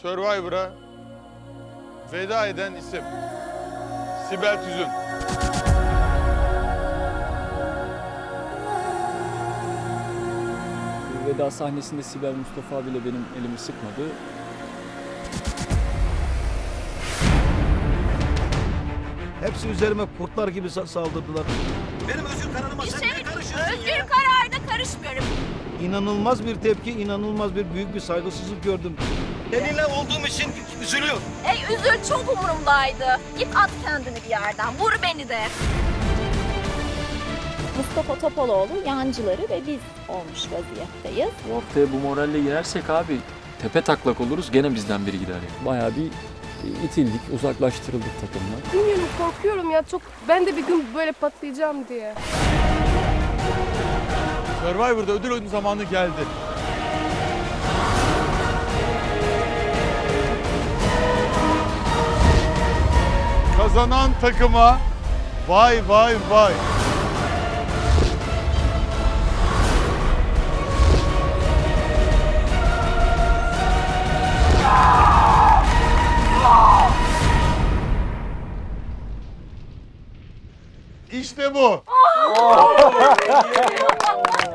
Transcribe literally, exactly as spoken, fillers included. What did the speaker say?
Survivor'a veda eden isim Sibel Tüzün. Veda sahnesinde Sibel Mustafa bile benim elimi sıkmadı. Hepsi üzerime kurtlar gibi sa- saldırdılar. Benim özgür kararıma sen ne karışıyorsun Özgür ya? kararına karışmıyorum. İnanılmaz bir tepki, inanılmaz bir büyük bir saygısızlık gördüm. Seninle olduğum için üzülüyorum. Ey üzül, çok umurumdaydı. Git at kendini bir yerden, vur beni de. Mustafa Topaloğlu, yancıları ve biz olmuş vaziyetteyiz. Bu haftaya bu moralle girersek abi tepe taklak oluruz, gene bizden biri gider yani. Bayağı bir itildik, uzaklaştırıldık takımdan. Bilmiyorum, korkuyorum ya, çok ben de bir gün böyle patlayacağım diye. Survivor'da ödül oyunu zamanı geldi. Kazanan takıma vay vay vay. İşte bu.